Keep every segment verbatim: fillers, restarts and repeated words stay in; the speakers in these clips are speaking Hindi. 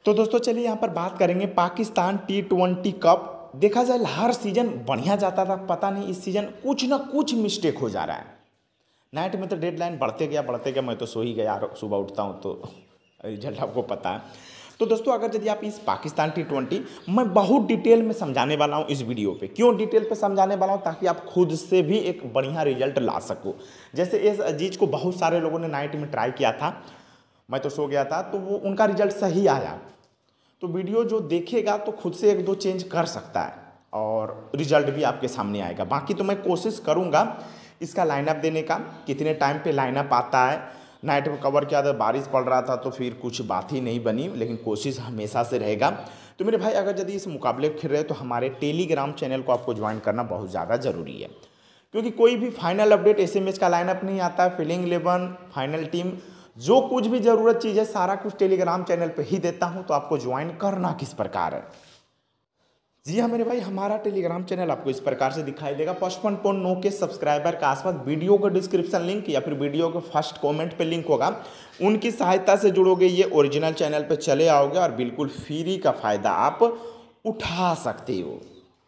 तो दोस्तों चलिए यहाँ पर बात करेंगे पाकिस्तान टी ट्वेंटी कप। देखा जाए हर सीजन बढ़िया जाता था, पता नहीं इस सीजन कुछ ना कुछ मिस्टेक हो जा रहा है। नाइट में तो डेडलाइन बढ़ते गया बढ़ते गया, मैं तो सो ही गया, सुबह उठता हूँ तो रिजल्ट आपको पता है। तो दोस्तों अगर यदि आप इस पाकिस्तान टी ट्वेंटी मैं बहुत डिटेल में समझाने वाला हूँ इस वीडियो पे। क्यों डिटेल पे समझाने वाला हूँ? ताकि आप खुद से भी एक बढ़िया रिजल्ट ला सको। जैसे इस चीज़ को बहुत सारे लोगों ने नाइट में ट्राई किया था, मैं तो सो गया था, तो वो उनका रिजल्ट सही आया। तो वीडियो जो देखेगा तो खुद से एक दो चेंज कर सकता है और रिजल्ट भी आपके सामने आएगा। बाकी तो मैं कोशिश करूँगा इसका लाइनअप देने का, कितने टाइम पे लाइनअप आता है। नाइट में कवर किया था, बारिश पड़ रहा था तो फिर कुछ बात ही नहीं बनी, लेकिन कोशिश हमेशा से रहेगा। तो मेरे भाई अगर यदि इस मुकाबले खेल रहे हो तो हमारे टेलीग्राम चैनल को आपको ज्वाइन करना बहुत ज़्यादा ज़रूरी है, क्योंकि कोई भी final update S M S का लाइनअप नहीं आता है। फील्डिंग इलेवन, फाइनल टीम, जो कुछ भी ज़रूरत चीज़ है सारा कुछ टेलीग्राम चैनल पे ही देता हूं। तो आपको ज्वाइन करना किस प्रकार है? जी हाँ मेरे भाई, हमारा टेलीग्राम चैनल आपको इस प्रकार से दिखाई देगा। पचपन पॉइंट नौ के सब्सक्राइबर के आसपास वीडियो का डिस्क्रिप्शन लिंक या फिर वीडियो के फर्स्ट कमेंट पे लिंक होगा, उनकी सहायता से जुड़ोगे, ये ओरिजिनल चैनल पे चले आओगे और बिल्कुल फ्री का फ़ायदा आप उठा सकते हो।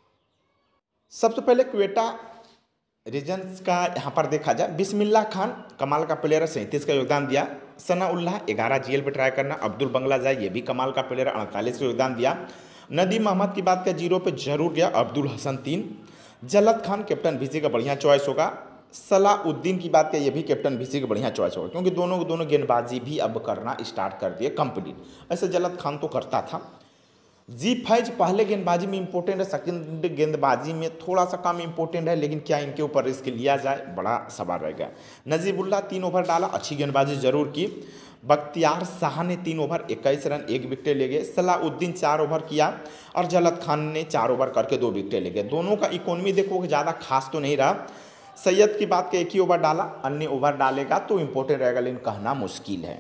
सबसे पहले क्वेटा रीजन्स का यहाँ पर देखा जाए, बिस्मिल्लाह खान कमाल का प्लेयर है, सैंतीस का योगदान दिया। सनाउल्लाह ग्यारह जीएल पे ट्राई करना। अब्दुल बंगला जाए, ये भी कमाल का प्लेयर, अड़तालीस का योगदान दिया। नदीम अहमद की बात किया, जीरो पे जरूर गया। अब्दुल हसन तीन। जलत खान कैप्टन वीसी का बढ़िया चॉइस होगा। सलाउद्दीन की बात किया, ये भी कैप्टन वीसी का बढ़िया चॉइस होगा, क्योंकि दोनों दोनों गेंदबाजी भी अब करना स्टार्ट कर दिए कंप्लीट। ऐसे जलत खान तो करता था। जी फैज पहले गेंदबाजी में इंपॉर्टेंट है, सेकंड गेंदबाजी में थोड़ा सा कम इंपॉर्टेंट है, लेकिन क्या इनके ऊपर रिस्क लिया जाए, बड़ा सवाल रहेगा। नजीबुल्लाह तीन ओवर डाला, अच्छी गेंदबाजी जरूर की। बख्तियार शाह ने तीन ओवर इक्कीस रन एक विकेट ले गए। सलाउद्दीन चार ओवर किया और जलत खान ने चार ओवर करके दो विकेट ले गए। दोनों का इकोनॉमी देखोगे ज़्यादा खास तो नहीं रहा। सैयद की बात के एक ही ओवर डाला, अन्य ओवर डालेगा तो इंपॉर्टेंट रहेगा, लेकिन कहना मुश्किल है।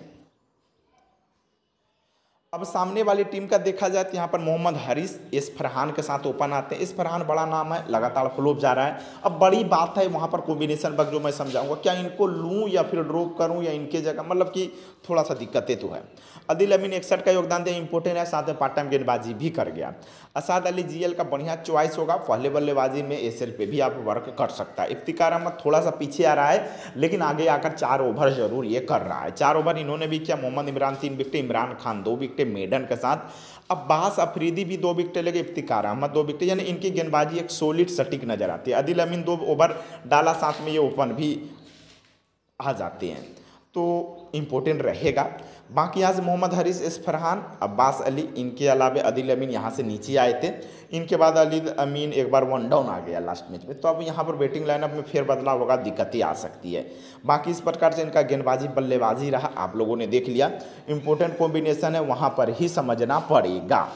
अब सामने वाली टीम का देखा जाए तो यहाँ पर मोहम्मद हारिस इस फरहान के साथ ओपन आते हैं। इस फरहान बड़ा नाम है, लगातार फ्लोप जा रहा है। अब बड़ी बात है वहाँ पर कॉम्बिनेशन बग, जो मैं समझाऊंगा, क्या इनको लूँ या फिर ड्रॉप करूँ या इनके जगह, मतलब कि थोड़ा सा दिक्कतें तो है। अदिल अमीन इकसठ का योगदान दिया, इंपॉर्टेंट है, साथ में पार्ट टाइम गेंदबाजी भी कर गया। असाद अली जीएल का बढ़िया चॉइस होगा, पहले बल्लेबाजी में एसएल पे भी आप वर्क कर सकता है। इफ्तिकार अहमद थोड़ा सा पीछे आ रहा है, लेकिन आगे आकर चार ओवर जरूर ये कर रहा है। चार ओवर इन्होंने भी किया। मोहम्मद इमरान तीन विकेट, इमरान खान दो विकेट मेडन के साथ। अब्बास अफरीदी भी दो विकेट लगे, इफ्तिकार अहमद दो विकेट, यानी इनकी गेंदबाजी एक सॉलिड सटीक नजर आती है। अदिल अमीन दो ओवर डाला, साथ में ये ओपन भी आ जाते हैं, तो इम्पोर्टेंट रहेगा। बाकी यहाँ से मोहम्मद हारिस, इस फरहान, अब्बास अली, इनके अलावा अदिल अमीन यहाँ से नीचे आए थे। इनके बाद अदिल अमीन एक बार वन डाउन आ गया लास्ट मैच में, तो अब यहाँ पर बैटिंग लाइनअप में फेर बदलाव होगा, दिक्कतें आ सकती है। बाकी इस प्रकार से इनका गेंदबाजी बल्लेबाजी रहा, आप लोगों ने देख लिया। इंपॉर्टेंट कॉम्बिनेशन है, वहाँ पर ही समझना पड़ेगा।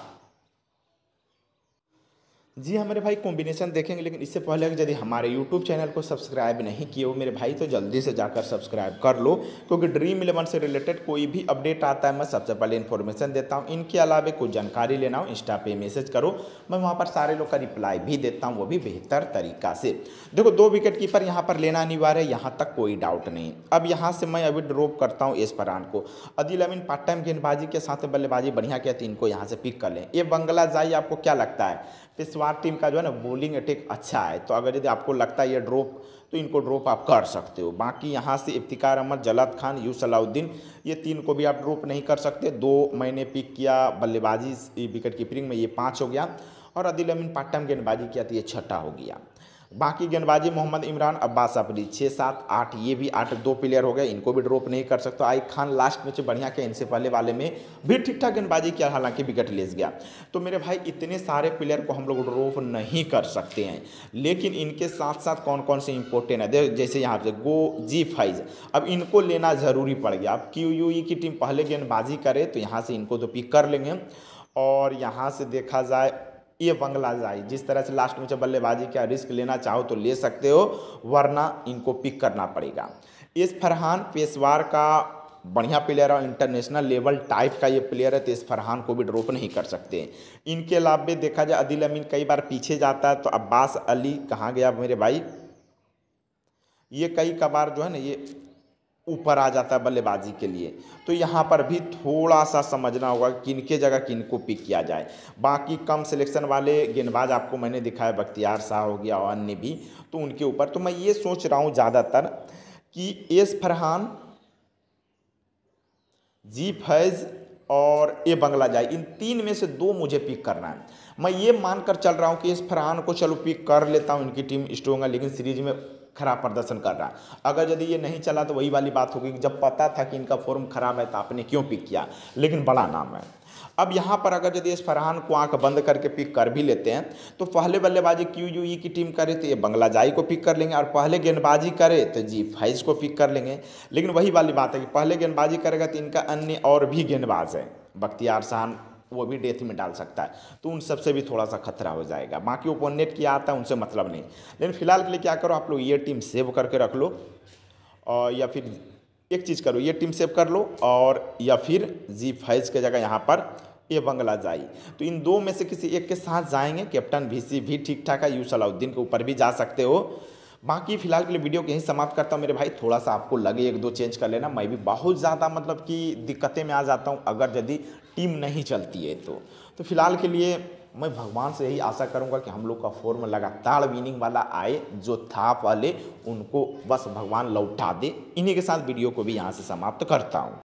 जी हाँ मेरे भाई, कॉम्बिनेशन देखेंगे, लेकिन इससे पहले यदि हमारे यूट्यूब चैनल को सब्सक्राइब नहीं किए हो मेरे भाई, तो जल्दी से जाकर सब्सक्राइब कर लो, क्योंकि ड्रीम इलेवन से रिलेटेड कोई भी अपडेट आता है मैं सबसे पहले इन्फॉर्मेशन देता हूँ। इनके अलावा कोई जानकारी लेना हो इंस्टा पे मैसेज करो, मैं वहाँ पर सारे लोग का रिप्लाई भी देता हूँ, वो भी बेहतर तरीका से। देखो दो विकेट कीपर यहाँ पर लेना अनिवार्य है, यहाँ तक कोई डाउट नहीं। अब यहाँ से मैं अभी ड्रॉप करता हूँ एस फरहान को। अदिल अमीन पार्ट टाइम गेंदबाजी के साथ बल्लेबाजी बढ़िया किया, तो इनको यहाँ से पिक कर लें। ये बंगला जाई, आपको क्या लगता है? पेशवार टीम का जो है ना बॉलिंग अटैक अच्छा है, तो अगर यदि आपको लगता है ये ड्रॉप, तो इनको ड्रॉप आप कर सकते हो। बाकी यहाँ से इफ्तिकार अहमद, जलत खान, यू सलाउद्दीन, ये तीन को भी आप ड्रॉप नहीं कर सकते। दो मैंने पिक किया बल्लेबाजी विकेट कीपिंग में, ये पाँच हो गया, और अदिल अमीन पार्ट टाइम गेंदबाजी किया तो ये छठा हो गया। बाकी गेंदबाजी मोहम्मद इमरान, अब्बास अफरीदी, छः सात आठ, ये भी आठ दो प्लेयर हो गए, इनको भी ड्रॉप नहीं कर सकते। आइक खान लास्ट मैच बढ़िया किया, इनसे पहले वाले में भी ठीक ठाक गेंदबाजी किया, हालांकि विकेट लेस गया। तो मेरे भाई इतने सारे प्लेयर को हम लोग ड्रॉप नहीं कर सकते हैं, लेकिन इनके साथ साथ कौन कौन से इंपॉर्टेंट है, जैसे यहाँ पे गो जी फाइज, अब इनको लेना ज़रूरी पड़ गया। अब क्यू यू ई की टीम पहले गेंदबाजी करे तो यहाँ से इनको तो पिक कर लेंगे, और यहाँ से देखा जाए ये बंगला जाए, जिस तरह से लास्ट में जब बल्लेबाजी का रिस्क लेना चाहो तो ले सकते हो, वरना इनको पिक करना पड़ेगा। इस फरहान पेशवार का बढ़िया प्लेयर और इंटरनेशनल लेवल टाइप का ये प्लेयर है, तो इस फरहान को भी ड्रॉप नहीं कर सकते। इनके अलावा देखा जाए अदिल अमीन कई बार पीछे जाता है, तो अब्बास अली कहाँ गया मेरे भाई, ये कई कबार जो है ना ये ऊपर आ जाता है बल्लेबाजी के लिए। तो यहाँ पर भी थोड़ा सा समझना होगा किनके जगह किनको पिक किया जाए। बाकी कम सिलेक्शन वाले गेंदबाज आपको मैंने दिखाया, बख्तियार शाह हो गया और अन्य भी, तो उनके ऊपर तो मैं ये सोच रहा हूँ ज़्यादातर कि एस फरहान, जी फैज़ और ए बंगला जाए, इन तीन में से दो मुझे पिक करना है। मैं ये मानकर चल रहा हूँ कि इस फरहान को चलो पिक कर लेता हूँ, इनकी टीम स्ट्रोंग है, लेकिन सीरीज में खराब प्रदर्शन कर रहा है। अगर यदि ये नहीं चला तो वही वाली बात होगी कि जब पता था कि इनका फॉर्म खराब है तो आपने क्यों पिक किया, लेकिन बड़ा नाम है। अब यहाँ पर अगर यदि इस फरहान को आंख बंद करके पिक कर भी लेते हैं तो पहले बल्लेबाजी क्यू यू ई की टीम करे तो ये बंगलाजाई को पिक कर लेंगे, और पहले गेंदबाजी करे तो जी फैज़ को पिक कर लेंगे। लेकिन वही वाली बात है कि पहले गेंदबाजी करेगा तो इनका अन्य और भी गेंदबाज है, बख्तियार शाह वो भी डेथ में डाल सकता है, तो उन सबसे भी थोड़ा सा खतरा हो जाएगा। बाकी ओपोनेंट क्या आता है उनसे मतलब नहीं, लेकिन फिलहाल के लिए क्या करो, आप लोग ये टीम सेव करके रख लो, और या फिर एक चीज़ करो, ये टीम सेव कर लो, और या फिर जी फैज़ के जगह यहाँ पर ये बंगला जाई, तो इन दो में से किसी एक के साथ जाएंगे। कैप्टन वीसी भी ठीक ठाक है, यूसुफ सलाउद्दीन के ऊपर भी जा सकते हो। बाकी फिलहाल के लिए वीडियो को यहीं समाप्त करता हूँ मेरे भाई। थोड़ा सा आपको लगे एक दो चेंज कर लेना, मैं भी बहुत ज़्यादा मतलब कि दिक्कतें में आ जाता हूँ अगर यदि टीम नहीं चलती है तो तो फिलहाल के लिए मैं भगवान से यही आशा करूँगा कि हम लोग का फॉर्म लगातार विनिंग वाला आए, जो था पहले उनको बस भगवान लौटा दे। इन्हीं के साथ वीडियो को भी यहाँ से समाप्त करता हूँ।